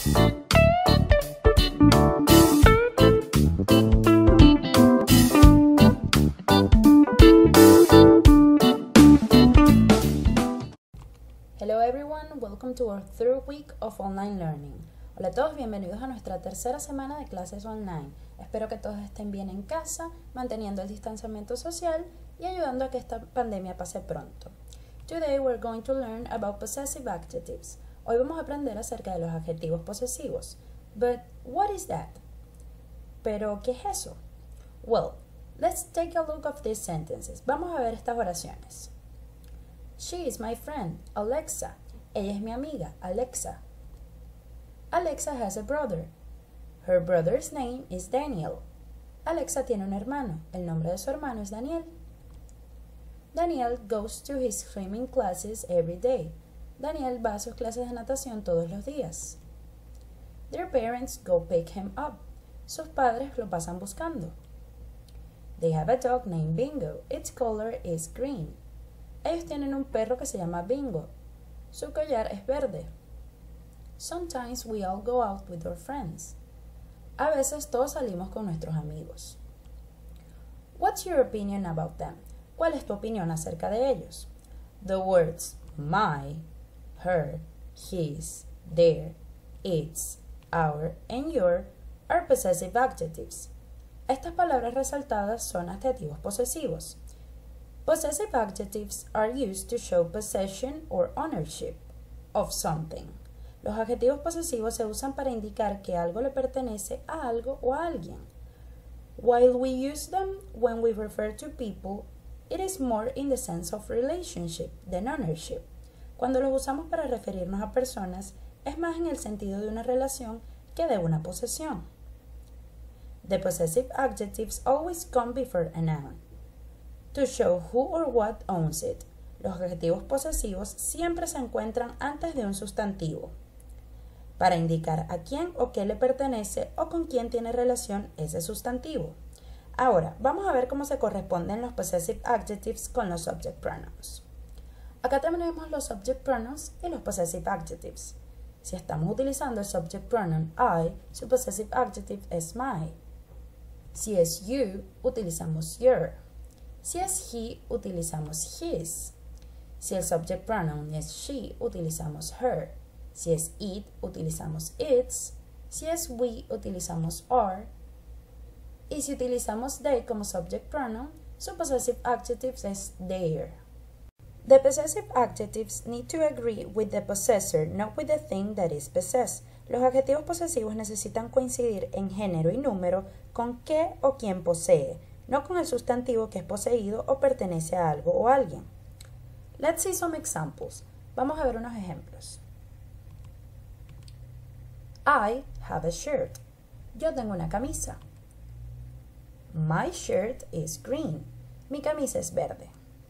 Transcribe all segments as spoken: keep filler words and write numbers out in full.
Hello everyone, welcome to our third week of online learning. Hola a todos, bienvenidos a nuestra tercera semana de clases online. Espero que todos estén bien en casa, manteniendo el distanciamiento social y ayudando a que esta pandemia pase pronto. Today we're going to learn about possessive adjectives. Hoy vamos a aprender acerca de los adjetivos posesivos. But what is that? ¿Pero qué es eso? Well, let's take a look of these sentences. Vamos a ver estas oraciones. She is my friend, Alexa. Ella es mi amiga, Alexa. Alexa has a brother. Her brother's name is Daniel. Alexa tiene un hermano. El nombre de su hermano es Daniel. Daniel goes to his swimming classes every day. Daniel va a sus clases de natación todos los días. Their parents go pick him up. Sus padres lo pasan buscando. They have a dog named Bingo. Its color is green. Ellos tienen un perro que se llama Bingo. Su collar es verde. Sometimes we all go out with our friends. A veces todos salimos con nuestros amigos. What's your opinion about them? ¿Cuál es tu opinión acerca de ellos? The words my, her, his, their, its, our, and your are possessive adjectives. Estas palabras resaltadas son adjetivos posesivos. Possessive adjectives are used to show possession or ownership of something. Los adjetivos posesivos se usan para indicar que algo le pertenece a algo o a alguien. While we use them when we refer to people, it is more in the sense of relationship than ownership. Cuando los usamos para referirnos a personas, es más en el sentido de una relación que de una posesión. The possessive adjectives always come before a noun. To show who or what owns it. Los adjetivos posesivos siempre se encuentran antes de un sustantivo, para indicar a quién o qué le pertenece o con quién tiene relación ese sustantivo. Ahora, vamos a ver cómo se corresponden los possessive adjectives con los subject pronouns. Acá tenemos los subject pronouns y los possessive adjectives. Si estamos utilizando el subject pronoun I, su possessive adjective es my. Si es you, utilizamos your. Si es he, utilizamos his. Si el subject pronoun es she, utilizamos her. Si es it, utilizamos its. Si es we, utilizamos our. Y si utilizamos they como subject pronoun, su possessive adjective es their. The possessive adjectives need to agree with the possessor, not with the thing that is possessed. Los adjetivos posesivos necesitan coincidir en género y número con qué o quién posee, no con el sustantivo que es poseído o pertenece a algo o a alguien. Let's see some examples. Vamos a ver unos ejemplos. I have a shirt. Yo tengo una camisa. My shirt is green. Mi camisa es verde.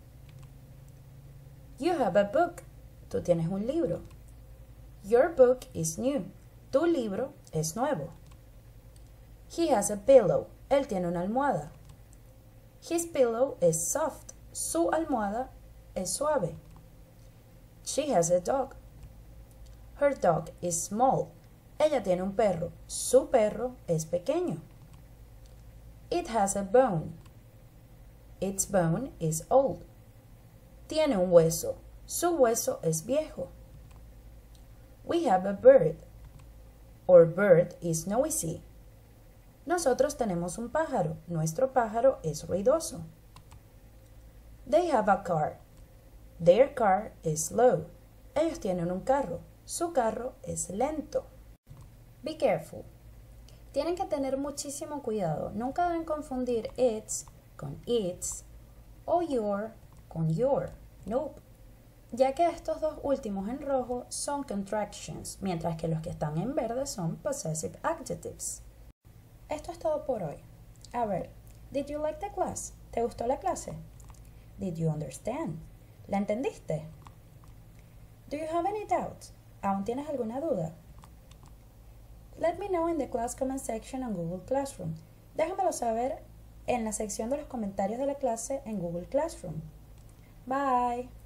You have a book. Tú tienes un libro. Your book is new. Tu libro es nuevo. He has a pillow. Él tiene una almohada. His pillow is soft. Su almohada es suave. She has a dog. Her dog is small. Ella tiene un perro. Su perro es pequeño. It has a bone. Its bone is old. Tiene un hueso. Su hueso es viejo. We have a bird. Our bird is noisy. Nosotros tenemos un pájaro. Nuestro pájaro es ruidoso. They have a car. Their car is slow. Ellos tienen un carro. Su carro es lento. Be careful. Tienen que tener muchísimo cuidado. Nunca deben confundir its con its o your con your. Nope. Ya que estos dos últimos en rojo son contractions, mientras que los que están en verde son possessive adjectives. Esto es todo por hoy. A ver, did you like the class? ¿Te gustó la clase? Did you understand? ¿La entendiste? Do you have any doubts? ¿Aún tienes alguna duda? Let me know in the class comment section on Google Classroom. Déjamelo saber en la sección de los comentarios de la clase en Google Classroom. Bye!